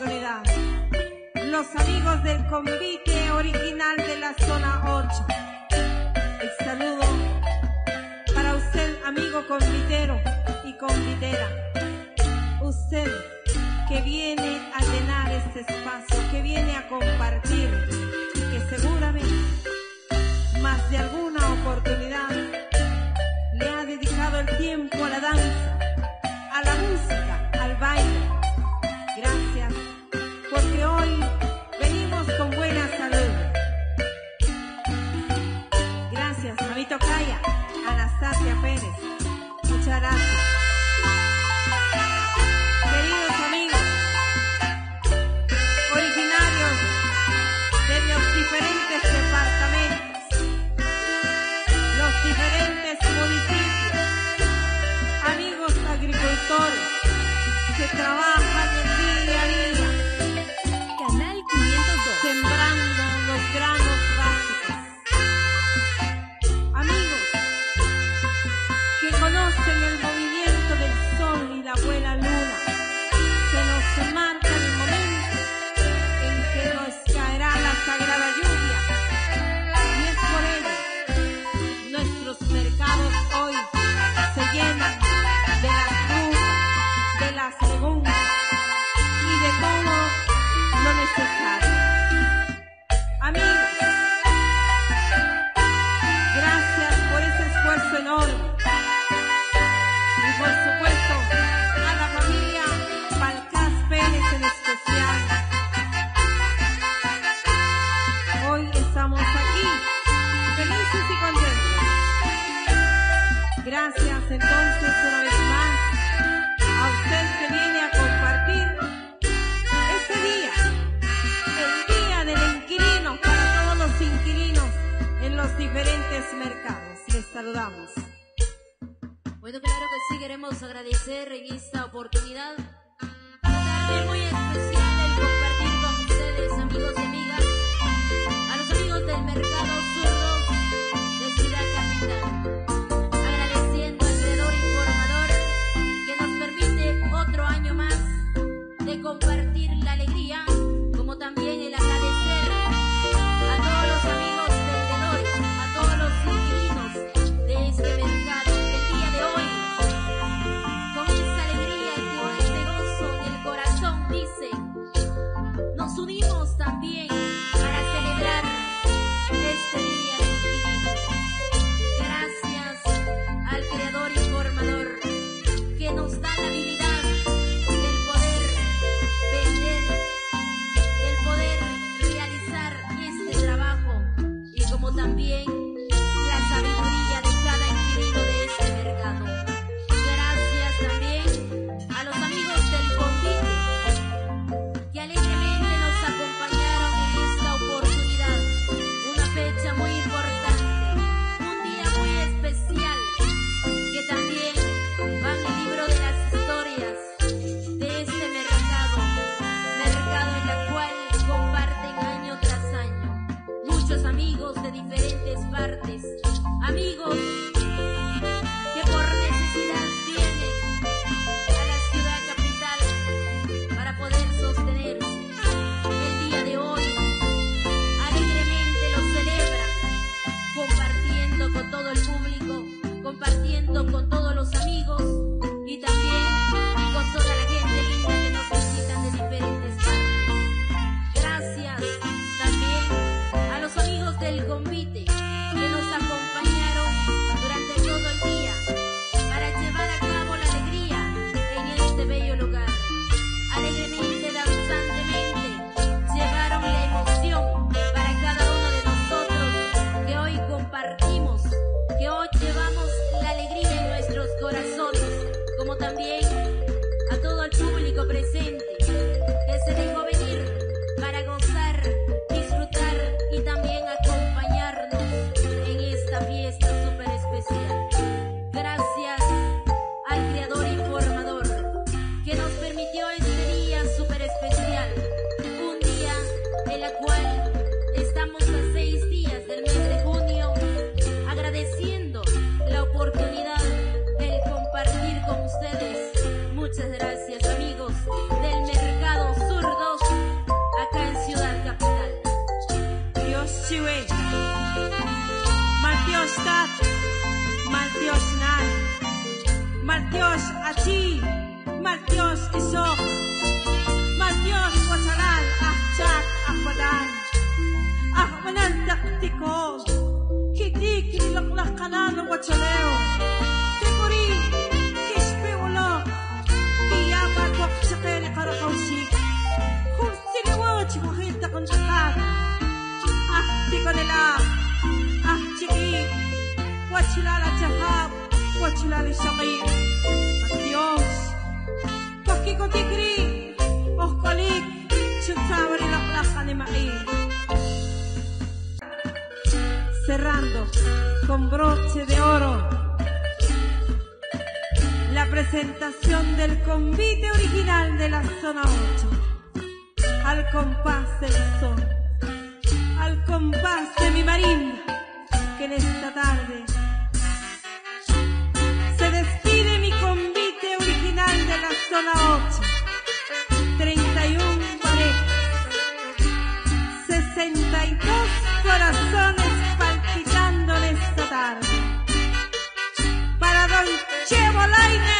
oportunidad. Los amigos del convite original de la zona 8. El saludo para usted, amigo convitero y convitera. Usted que viene a llenar este espacio, que viene a compartir y que seguramente más de alguna oportunidad le ha dedicado el tiempo a la danza, a la música, al baile. Gracias, porque hoy venimos con buena salud. Gracias, a mi tocaya, Anastasia Pérez. Muchas gracias. Queridos amigos, originarios de los diferentes departamentos, los diferentes municipios, amigos agricultores que trabajan el día a día, Canal 502, sembrando los granos básicos. Amigos que conocen el movimiento del sol y la buena luna, que nos marcan el momento en que nos caerá la sagrada lluvia. Y es por ello nuestros mercados hoy se llenan de las frutas, de las legumbres y de todo lo necesario. Amigos, gracias por ese esfuerzo enorme. Y por supuesto a la familia Balcás Pérez en especial. Hoy estamos aquí, felices y contentos. Gracias entonces una vez más a usted que viene a compartir este día, el día del inquilino para todos los inquilinos en los diferentes mercados. Les saludamos. Bueno, claro que sí, queremos agradecer en esta oportunidad. También muy especial el compartir con ustedes, amigos y amigas, a los amigos del Mercado Zurdo de Ciudad Capital. Agradeciendo al veedor informador que nos permite otro año más de compartir la alegría, como también el agradecer a todos los amigos vendedores, a todos los inquilinos de este mercado. Con esa alegría y con este gozo en el corazón, dice Dios allí, mal Dios iso, mal Dios wasalan, ahchat, ahbadan, ahbanan taktiko, kidik nilaklak kanan wachaleo, kikuri, kishpi ulo, kiyabat wak sakeri karakawsik, kung siniwag makita kong takat, tiko nila, chiki, wachilala chahab, wachilala shakir, at Diyos, pakikotikri, kolik, chutsawari laklakan ni Mai. Cerrando con broche de oro la presentación del convite original de la zona 8, al compás del sol, al compás de mi marín, que en esta tarde se despide mi convite original de la zona 8. 31 parejas, 62 corazones palpitando en esta tarde. Para Don Chevo Laine